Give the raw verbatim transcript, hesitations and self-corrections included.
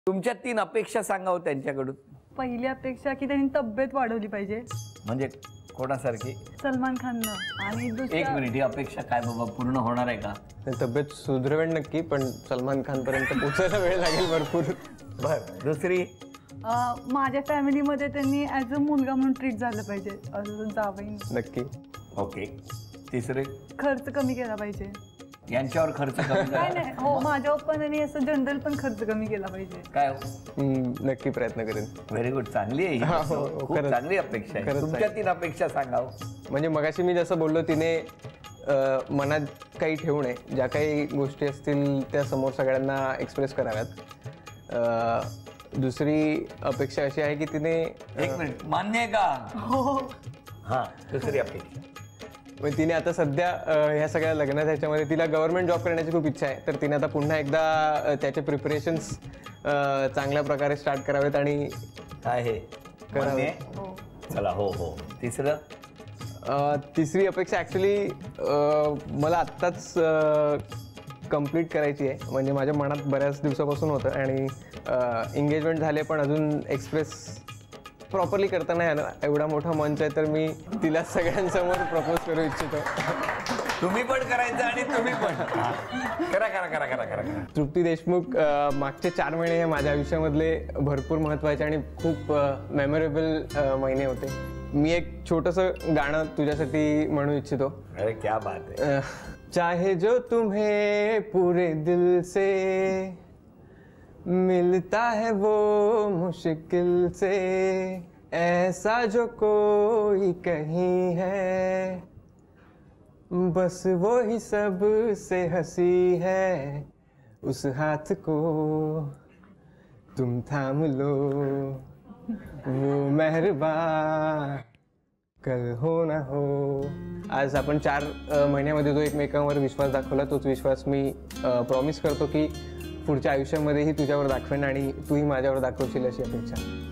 तुमच्या तीन अपेक्षा सांगाव त्यांच्याकडून. पहिली अपेक्षा की त्यांनी तब्येत वाढवली पाहिजे. म्हणजे कोणासारखी? सलमान खाननं. आणि एक मिनिट, ही अपेक्षा काय बाबा पूर्ण होणार आहे का? तब्येत सुधरवेल नक्की, पण सलमान खान पर्यंत पोहोचायला वेळ लागेल भरपूर. बर. दुसरी, माझ्या फॅमिलीमध्ये त्यांनी ॲज अ मुलगा म्हणून ट्रीट झालं पाहिजे, असं जावई. नक्की. ओके. तिसरे, खर्च कमी केला पाहिजे. यांच्यावर खर्च कमी काय नाही, हो माझ्या पप्पांनी असं जनरल पण खर्च कमी केला पाहिजे. काय? नक्की प्रयत्न करेन. व्हेरी गुड, चांगली आहे ही. खूप चांगली अपेक्षा आहे. तुमच्या तीन अपेक्षा सांगाव. म्हणजे मगाशी मी जसं बोललो, तिने मनात काही ठेवू नये, ज्या काही गोष्टी असतील त्या समोर सगळ्यांना एक्सप्रेस कराव्यात. दुसरी अपेक्षा अशी आहे की तिने, एक मिनिट, मान्य आहे का? हो. हां, दुसरी अपेक्षा, तिने आता सध्या ह्या सगळ्या लग्नाच्या ह्याच्यामध्ये तिला गव्हर्नमेंट जॉब करण्याची खूप इच्छा आहे, तर तिने आता पुन्हा एकदा त्याचे प्रिपरेशन्स चांगल्या प्रकारे स्टार्ट करावेत आणि आहे करावे. चला, हो हो. तिसरं, तिसरी अपेक्षा ॲक्च्युली मला आत्ताच कंप्लीट करायची आहे. म्हणजे माझ्या मनात बऱ्याच दिवसापासून होतं आणि एंगेजमेंट झाले पण अजून एक्सप्रेस प्रॉपरली करता नाही आलं. एवढा मोठा मंच आहे तर मी तिला सगळ्यांसमोर प्रपोज करू इच्छितो. तुम्ही पण करायचं आणि तुम्ही पण करा करा करा करा करा. तृप्ती देशमुख मागचे चार महिने हे माझ्या आयुष्यामधले भरपूर महत्त्वाचे आणि खूप मेमोरेबल महिने होते. मी एक छोटंसं गाणं तुझ्यासाठी म्हणू इच्छितो. अरे क्या बात है. चाहे जो तुम्हें पूरे दिल से मिलता है वो मुश्किल से, ऐसा जो कोई कहीं है, बस वो ही सब से हंसी है, उस हाथ को तुम थाम लो, वो मेहरबान कल हो ना हो. आज आपण चार महिन्यामध्ये जो एकमेकांवर विश्वास दाखवला, तोच विश्वास मी प्रॉमिस करतो की पुढच्या आयुष्यामध्येही तुझ्यावर दाखवेन आणि तूही माझ्यावर दाखवशील अशी अपेक्षा.